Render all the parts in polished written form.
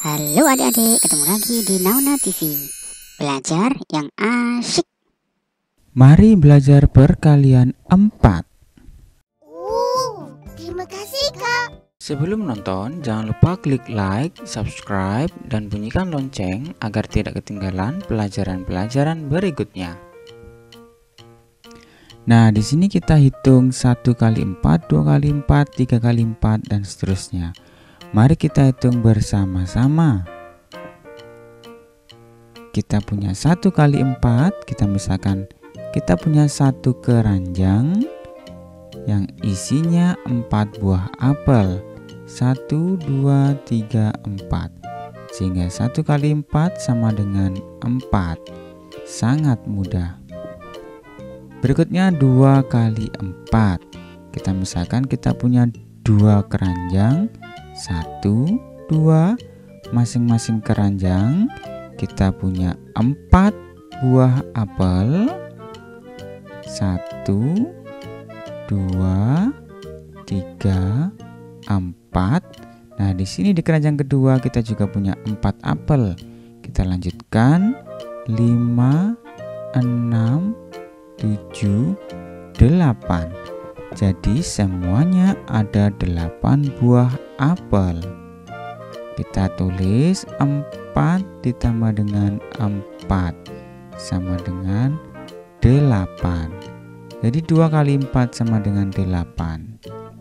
Halo adik-adik, ketemu lagi di Nauna TV. Belajar yang asyik. Mari belajar perkalian 4. Terima kasih Kak. Sebelum nonton, jangan lupa klik like, subscribe, dan bunyikan lonceng agar tidak ketinggalan pelajaran-pelajaran berikutnya. Nah, di sini kita hitung 1 kali 4, 2 kali 4, 3 kali 4, dan seterusnya. Mari kita hitung bersama-sama. Kita punya 1 kali 4, kita misalkan kita punya 1 keranjang yang isinya 4 buah apel. 1, 2, 3, 4. Sehingga 1 kali 4 sama dengan 4. Sangat mudah. Berikutnya 2 kali 4. Kita misalkan kita punya 2 keranjang. 1, 2, masing-masing keranjang kita punya 4 buah apel. 1, 2, 3, 4. Nah, di sini di keranjang kedua kita juga punya 4 apel. Kita lanjutkan 5, 6, 7, 8. Jadi semuanya ada 8 buah apel. Kita tulis 4 ditambah dengan 4 sama dengan 8. Jadi 2 kali 4 sama dengan 8.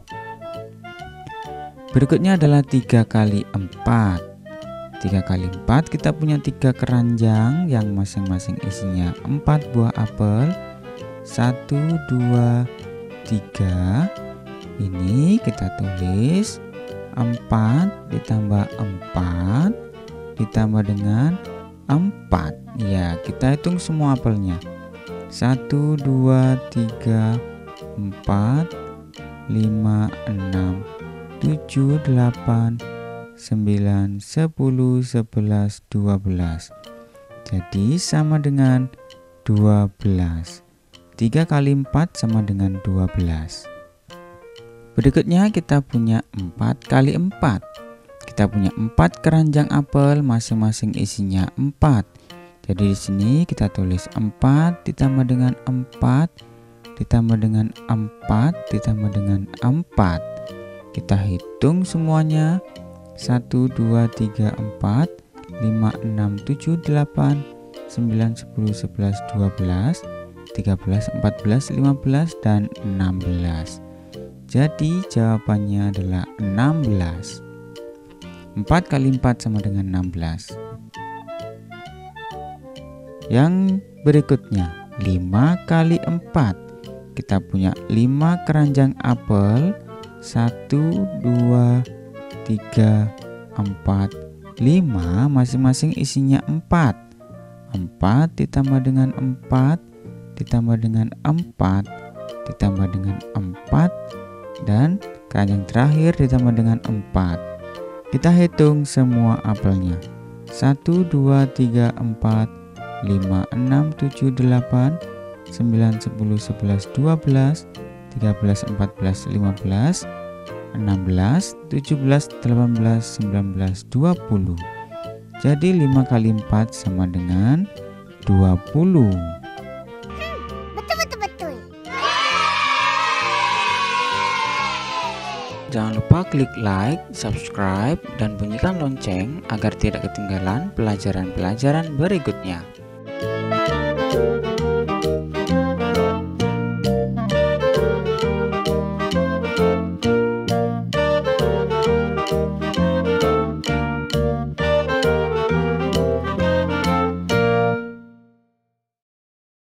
Berikutnya adalah 3 kali 4. 3 kali 4 kita punya 3 keranjang yang masing-masing isinya 4 buah apel. 1, 2, 3. Ini kita tulis 4 ditambah 4 ditambah dengan 4. Ya, kita hitung semua apelnya. 1, 2, 3, 4, 5, 6, 7, 8, 9, 10, 11, 12. Jadi sama dengan 12. 3 kali 4 sama dengan 12. Berikutnya kita punya 4 kali 4. Kita punya 4 keranjang apel, masing-masing isinya 4. Jadi di sini kita tulis 4 ditambah dengan 4 ditambah dengan 4 ditambah dengan 4. Kita hitung semuanya. 1, 2, 3, 4, 5, 6, 7, 8, 9, 10, 11, 12, 13, 14, 15, dan 16. Jadi jawabannya adalah 16. 4 kali 4 sama dengan 16. Yang berikutnya 5 kali 4. Kita punya 5 keranjang apel. 1, 2, 3, 4, 5. Masing-masing isinya 4. 4 ditambah dengan 4 ditambah dengan 4 ditambah dengan 4 dan keranjang terakhir ditambah dengan 4. Kita hitung semua apelnya. 1, 2, 3, 4, 5, 6, 7, 8, 9, 10, 11, 12, 13, 14, 15, 16, 17, 18, 19, 20. Jadi 5 kali 4 sama dengan 20. Betul. Jangan lupa klik like, subscribe, dan bunyikan lonceng agar tidak ketinggalan pelajaran-pelajaran berikutnya.